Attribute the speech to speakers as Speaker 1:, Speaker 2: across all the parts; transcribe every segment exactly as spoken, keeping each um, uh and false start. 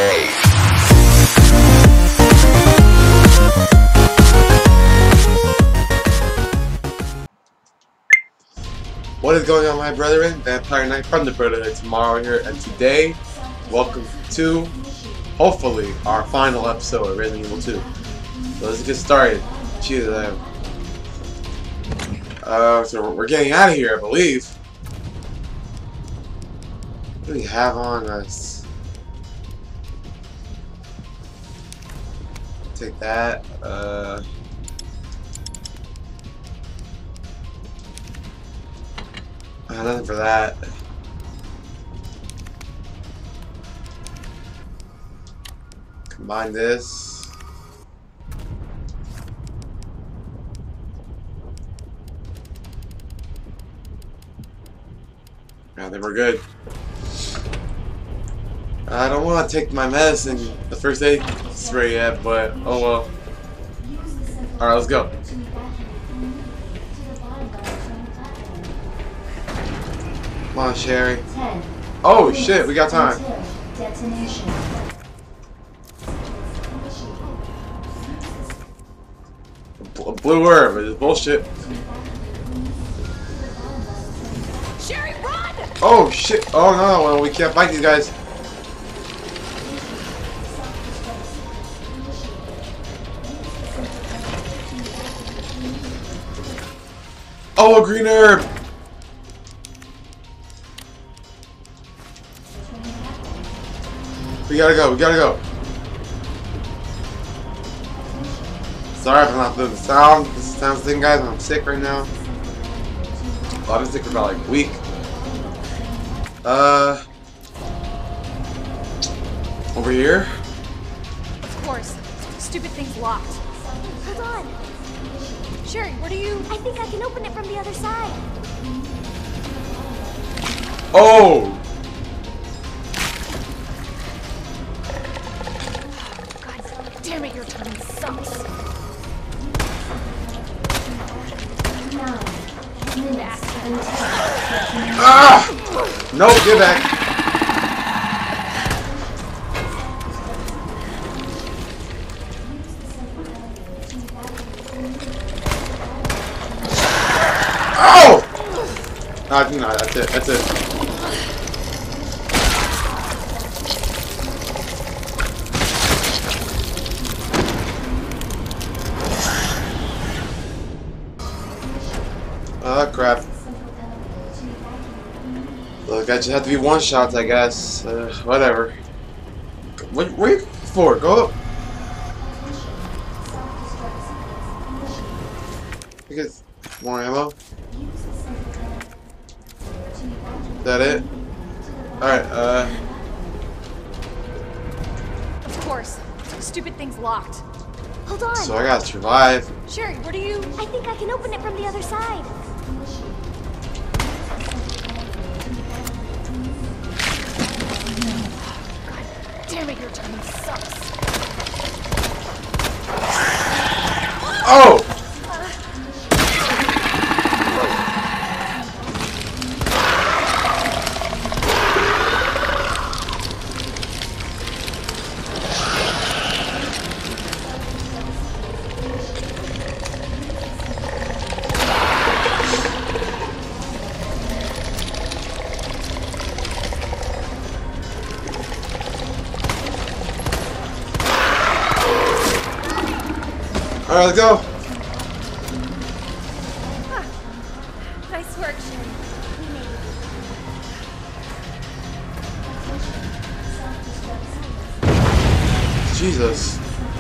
Speaker 1: What is going on, my brethren? Vampire Knight from the Brotherhood tomorrow here, and today, welcome to, hopefully, our final episode of Resident Evil two. So let's get started. Cheers, I Uh, so we're getting out of here, I believe. What do we have on us? Take that. Uh. Uh, nothing for that. Combine this. I think we're good. I don't want to take my medicine, the first aid spray yet, but oh well. Alright, let's go. Come on, Sherry. Oh shit, we got time. A blue herb, it's bullshit.
Speaker 2: Sherry, run!
Speaker 1: Oh shit! Oh no, well, we can't fight these guys. Oh, a green herb! We gotta go, we gotta go. Sorry if I'm not doing the sound. This is the sound thing, guys. I'm sick right now. Well, I've been sick for about like a week. Uh. Over here?
Speaker 2: Of course. Stupid thing's locked.
Speaker 3: Hold on.
Speaker 2: Sherry, what are you...
Speaker 3: I think I can open it from the other side.
Speaker 1: Oh!
Speaker 2: God damn it, your timing sucks.
Speaker 1: Ah! No, get back. Oh! No, no, that's it, that's it. Oh crap. Look, I just have to be one shots, I guess. Uh, whatever. What, what are you for? Go up. I guess more ammo. Is that it? Alright, uh.
Speaker 2: Of course. Stupid thing's locked.
Speaker 3: Hold on.
Speaker 1: So I gotta survive.
Speaker 2: Sherry, what are you...
Speaker 3: I think I can open it from the other side.
Speaker 2: God damn it, your timing sucks.
Speaker 1: Oh! Alright, let's go.
Speaker 2: Huh. Nice work, Sherry.
Speaker 1: Jesus.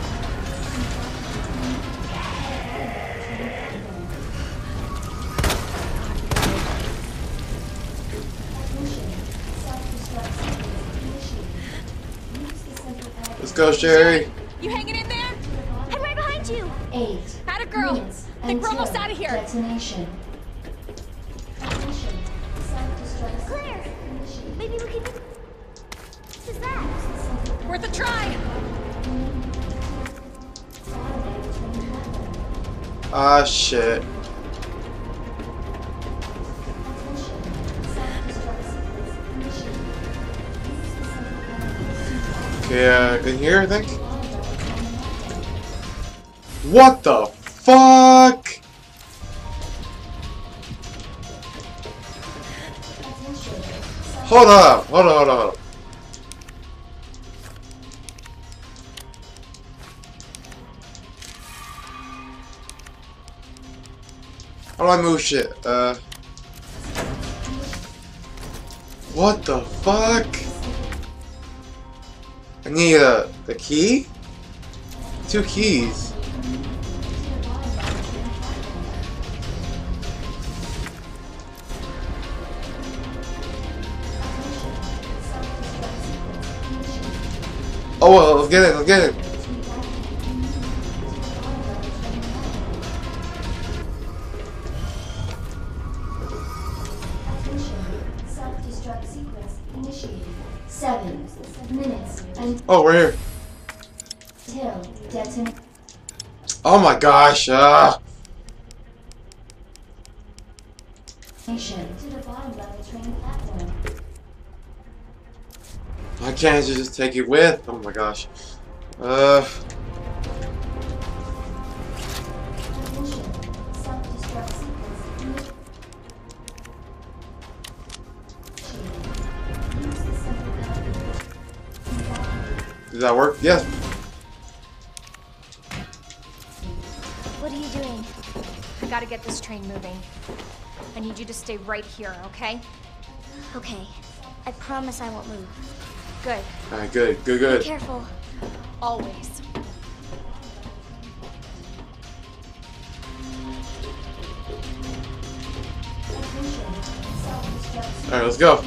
Speaker 1: Let's go, Sherry.
Speaker 2: You hanging in there?
Speaker 3: I'm right behind you.
Speaker 4: Eight.
Speaker 2: Atta girl.
Speaker 4: minutes
Speaker 2: Think we're
Speaker 4: until
Speaker 2: almost out of here.
Speaker 4: Detonation.
Speaker 3: Claire, maybe we can... What is that?
Speaker 2: Worth a try.
Speaker 1: Ah, shit. Okay, uh, in here, I think? What the fuck? Hold up, hold on, hold on, hold on. How do I move shit? Uh. What the fuck? I need a, a key? Two keys. Oh well, let's get in, let's get in.
Speaker 3: Self-destruct sequence initiated. Seven minutes
Speaker 1: Oh, we're here.
Speaker 3: until detonation.
Speaker 1: Oh my gosh, ah.
Speaker 3: To the bottom level train platform.
Speaker 1: Why can't you just take it with? Oh my gosh. Uh.
Speaker 3: Self-destruct sequence initiated. Use the central elevator.
Speaker 1: Does that work? Yes.
Speaker 2: What are you doing? I gotta get this train moving. I need you to stay right here, okay?
Speaker 3: Okay. I promise I won't move.
Speaker 2: Good.
Speaker 1: Alright, good, good,
Speaker 3: Be
Speaker 1: good.
Speaker 3: careful.
Speaker 2: Always.
Speaker 1: Alright, let's go.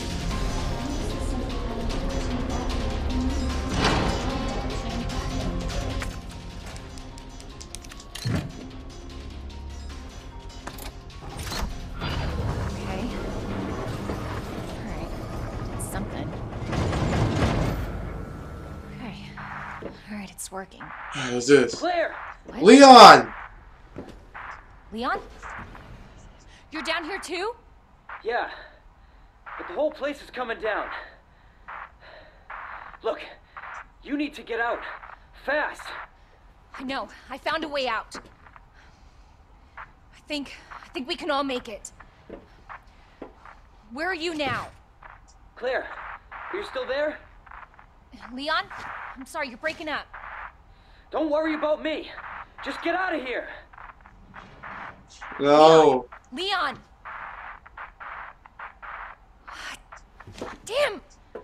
Speaker 2: Okay. Alright. That's something. Okay. Alright, it's working.
Speaker 1: Alright, let's do this.
Speaker 4: Claire!
Speaker 2: What?
Speaker 1: Leon!
Speaker 2: Leon? You're down here too?
Speaker 4: Yeah, but the whole place is coming down. Look, you need to get out. Fast!
Speaker 2: I know. I found a way out. I think... I think we can all make it. Where are you now?
Speaker 4: Claire, are you still there?
Speaker 2: Leon? I'm sorry, you're breaking up.
Speaker 4: Don't worry about me. Just get out of here.
Speaker 1: No.
Speaker 2: Leon! Damn!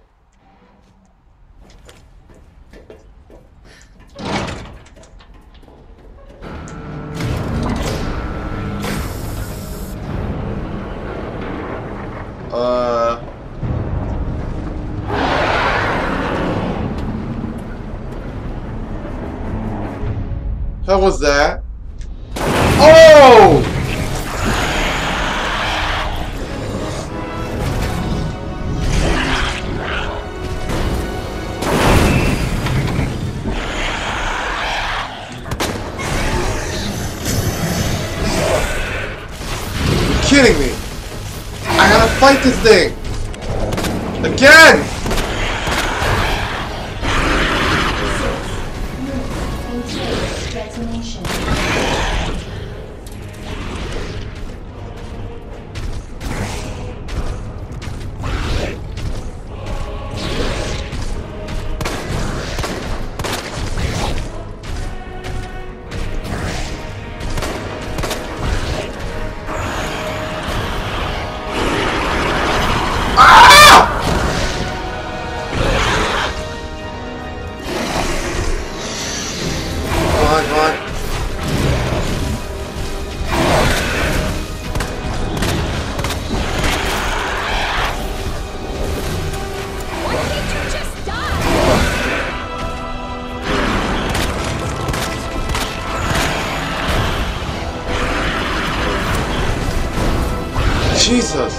Speaker 1: Uh. How was that? Oh! You're kidding me! I gotta fight this thing! Again!
Speaker 3: Detonation.
Speaker 1: Come on, come on.
Speaker 2: Why didn't you just die?
Speaker 1: Jesus!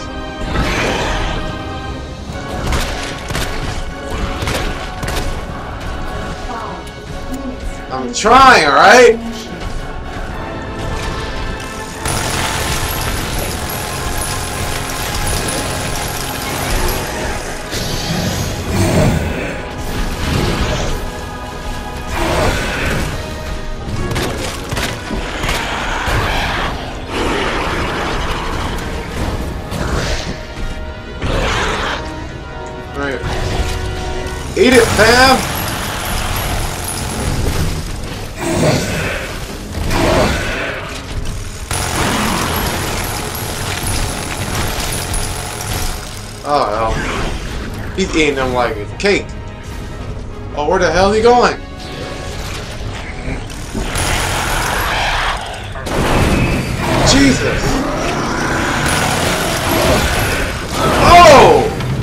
Speaker 3: Five minutes.
Speaker 1: I'm trying, alright? right here. Eat it, fam! Oh hell. He's eating them like it's cake. Oh, where the hell is he going? Jesus! Oh!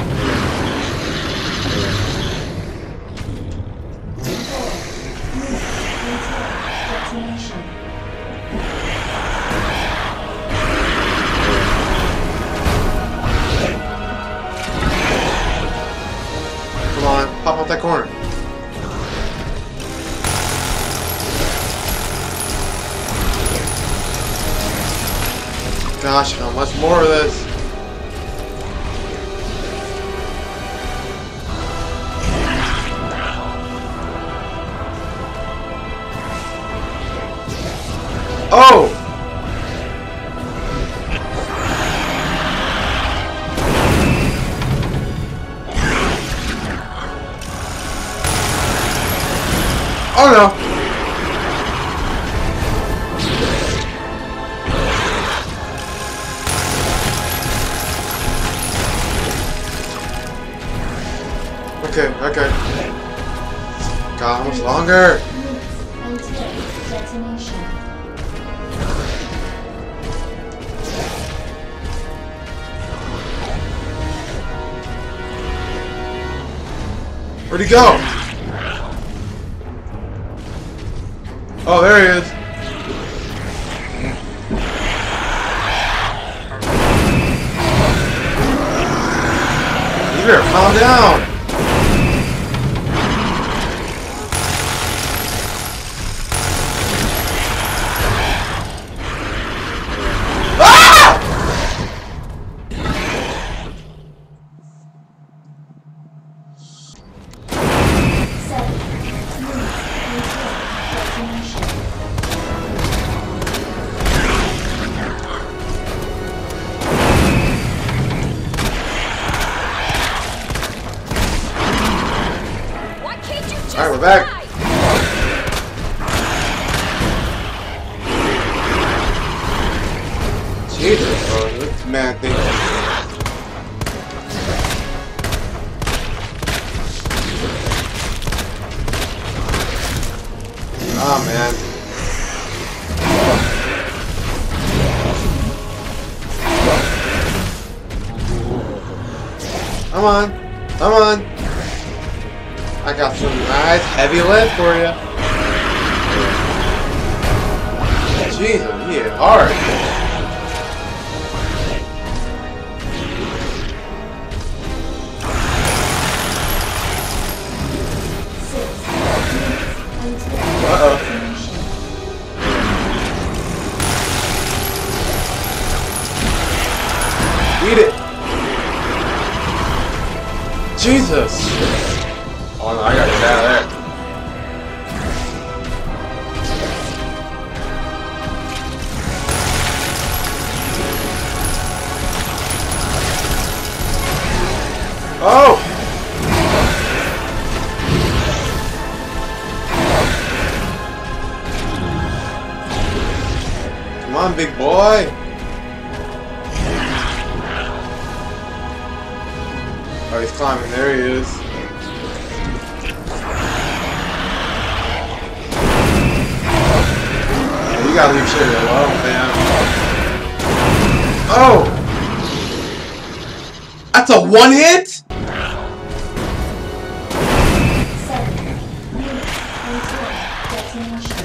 Speaker 3: Detonation.
Speaker 1: Come on, pop out that corner. Gosh, how much more of this? Oh! Oh no! Okay, okay. God, how much longer?
Speaker 3: Minutes until detonation.
Speaker 1: Where'd he go? Oh, there he is. You better calm down.
Speaker 3: Seven minutes until detonation.
Speaker 2: Why can't you just
Speaker 1: Alright, we're back.
Speaker 2: die?
Speaker 1: Jesus, bro, this man thinks. Ah, man. Come on. Come on. I got some nice heavy lift for you. Jesus, he hit hard.
Speaker 3: Six minutes until
Speaker 1: Uh-oh.
Speaker 3: detonation.
Speaker 1: Eat it. Jesus. Oh no, I gotta get out of there. Oh! Come on, big boy. Oh, he's climbing. There he is. Yeah, you gotta leave shit alone, man. Oh! That's a one hit?
Speaker 3: Seven minutes until detonation.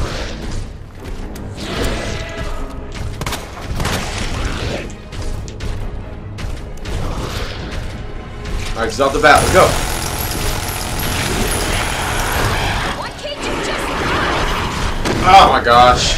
Speaker 1: Alright, just off the bat. Let's go.
Speaker 2: Why can't you just die?
Speaker 1: Oh my gosh.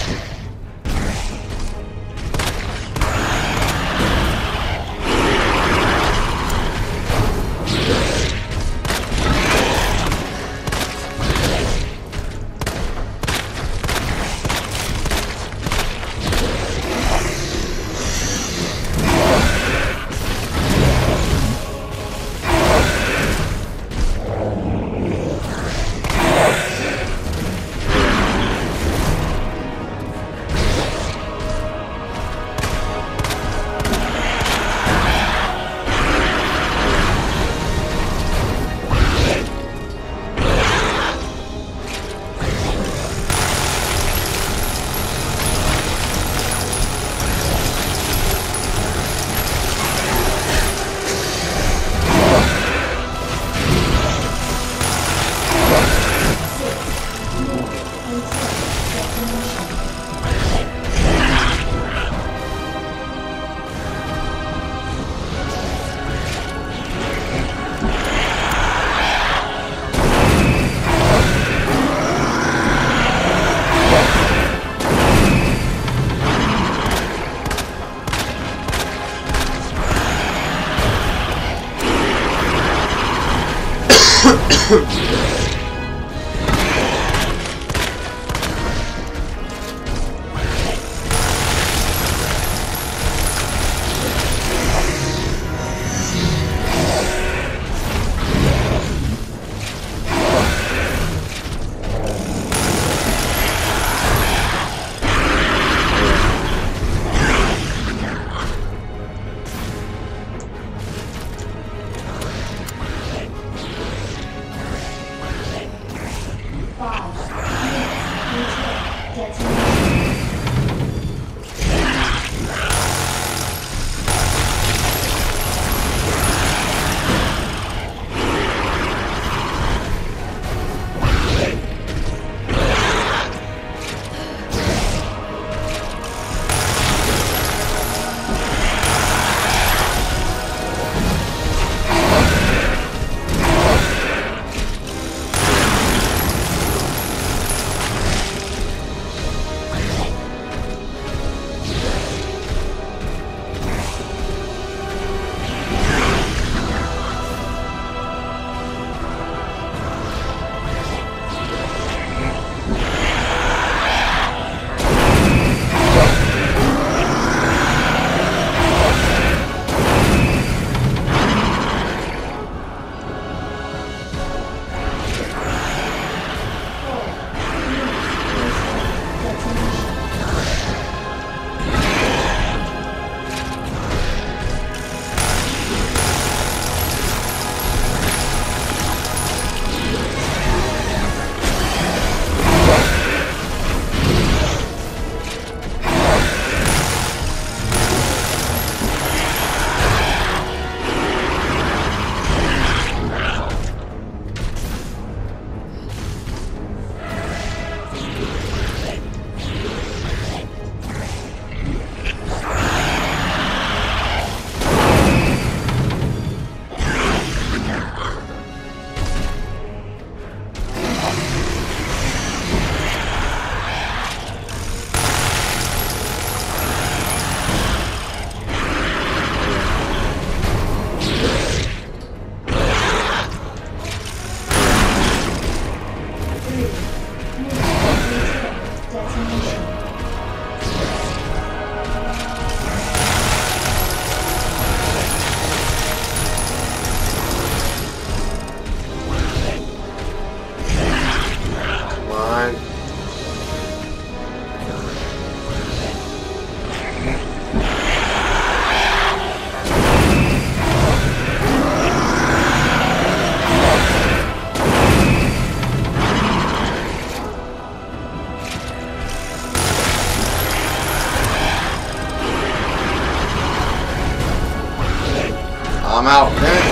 Speaker 1: I'm out, man.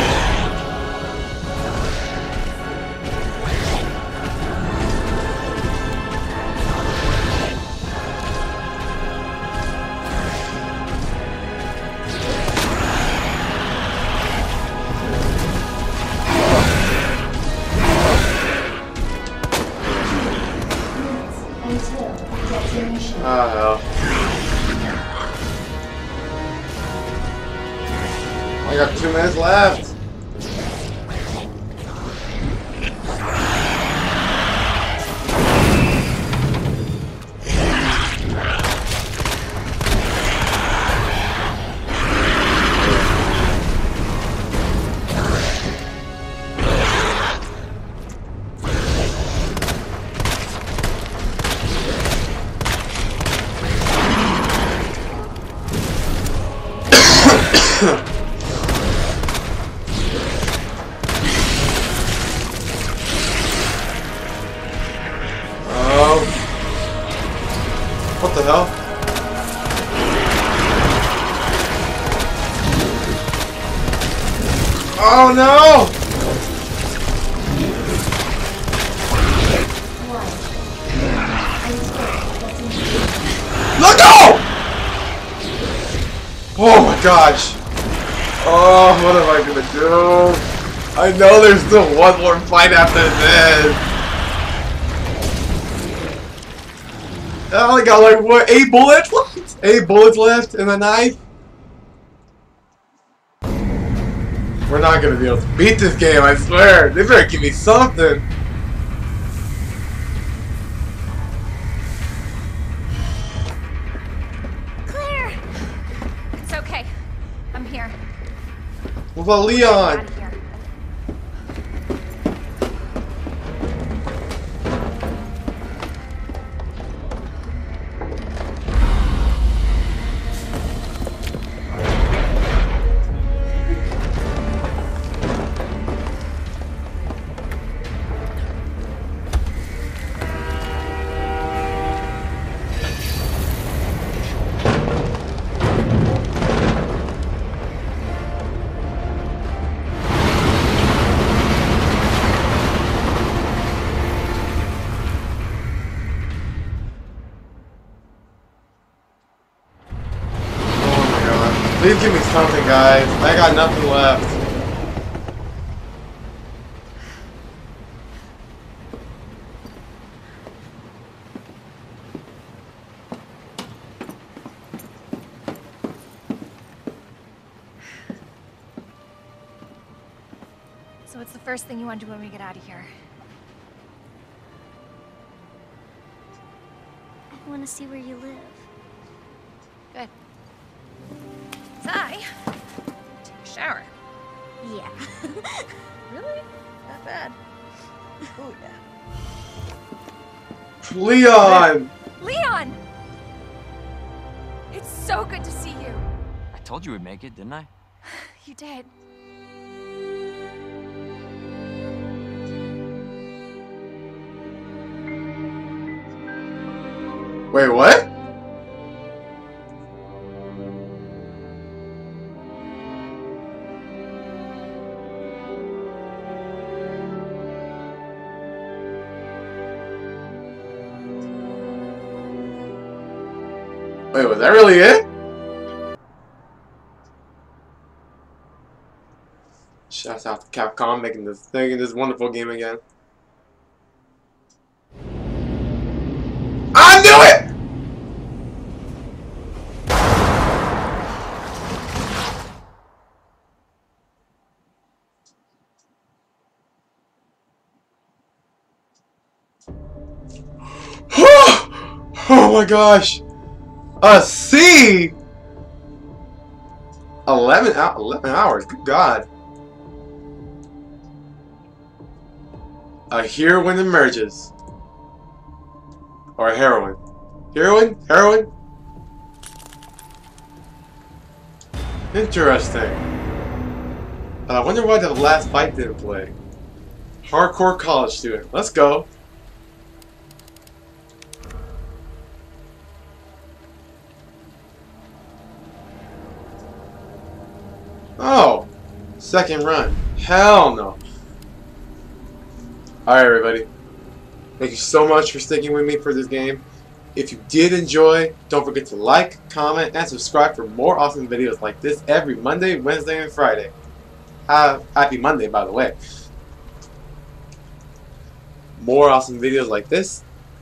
Speaker 3: Until detonation.
Speaker 1: Oh hell. I got two minutes left. What the hell? Oh no! Let go! Oh my gosh! Oh, what am I gonna do? I know there's still one more fight after this. I only got like what, eight bullets left? Eight bullets left and a knife? We're not gonna be able to beat this game, I swear. They better give me something.
Speaker 2: Claire! It's okay. I'm here.
Speaker 1: What about
Speaker 2: Get
Speaker 1: Leon?
Speaker 2: out of here.
Speaker 1: Please give me something, guys. I got nothing left.
Speaker 2: So what's the first thing you want to do when we get out of here?
Speaker 3: I want to see where you live.
Speaker 2: Good. I take a shower.
Speaker 3: Yeah.
Speaker 2: Really? That bad? Oh yeah.
Speaker 1: Leon!
Speaker 2: Leon! It's so good to see you.
Speaker 4: I told you we'd make it, didn't I?
Speaker 2: You did.
Speaker 1: Wait, what? Wait, was that really it? Shouts out to Capcom making this making this wonderful game again. I knew it! Oh my gosh! A C! eleven, eleven hours, good God. A heroine emerges. Or a heroine. Heroine? Heroine? Interesting. Uh, I wonder why the last fight didn't play. Hardcore college student. Let's go. Oh, second run. Hell no. Alright, everybody. Thank you so much for sticking with me for this game. If you did enjoy, don't forget to like, comment, and subscribe for more awesome videos like this every Monday, Wednesday, and Friday. Uh, happy Monday, by the way. More awesome videos like this.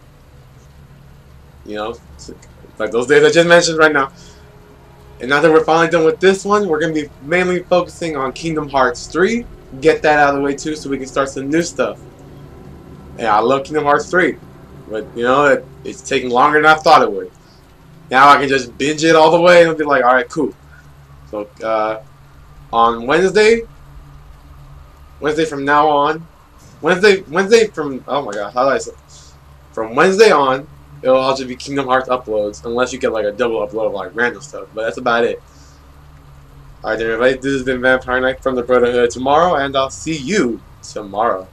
Speaker 1: You know, like those days I just mentioned right now. And now that we're finally done with this one, we're going to be mainly focusing on Kingdom Hearts three. Get that out of the way too so we can start some new stuff. And I love Kingdom Hearts three. But, you know, it, it's taking longer than I thought it would. Now I can just binge it all the way and I'll be like, alright, cool. So, uh, on Wednesday, Wednesday from now on, Wednesday, Wednesday from, oh my god, how do I say? From Wednesday on, it'll all just be Kingdom Hearts uploads, unless you get like a double upload of like random stuff, but that's about it. Alright then everybody, this has been Vampire Knight from the Brotherhood tomorrow, and I'll see you tomorrow.